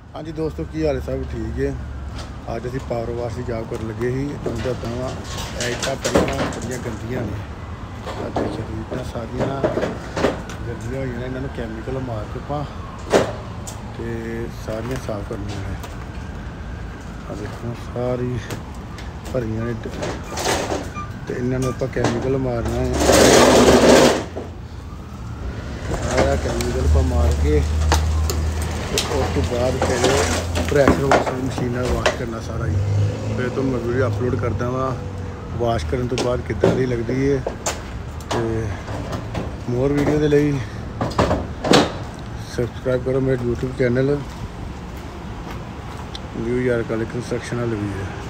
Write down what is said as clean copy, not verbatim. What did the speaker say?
हाँ जी दोस्तों, की हाल है? सब ठीक है। अज असी पावर वाश की जॉब कर लगे ही उनका दवा ऐटा पहला बड़िया गंदियां ने शरीर सारिया गंदियां हुई ने। इन्होंने कैमिकल मार के पा तो सारिया साफ करनिया ने। देखो सारी भरिया ने तो इन्होंने आप कैमिकल मारना है। सारा कैमिकल पर मार के उस तो बाद फिर प्रैशर वाशर मशीन वाश करना सारा ही। फिर तो मैं वीडियो अपलोड करता वा वाश करने तो बाद कितना दी लगती है। तो मोर वीडियो के लिए सबसक्राइब करो मेरे यूट्यूब चैनल न्यू यार कंस्ट्रक्शन वाले वीडियो।